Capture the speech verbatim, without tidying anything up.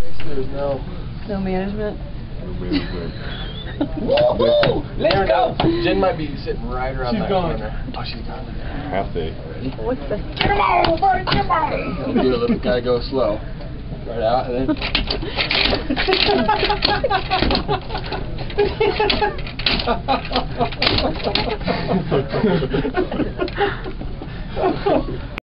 There's no... No management? No management. Woo! Let's go! Jen might be sitting right around She's that gone. corner. Oh, she's gone. Half day. What's the... Get him on, buddy! Get him on! Gotta do a little, gotta go slow. Right out, and then...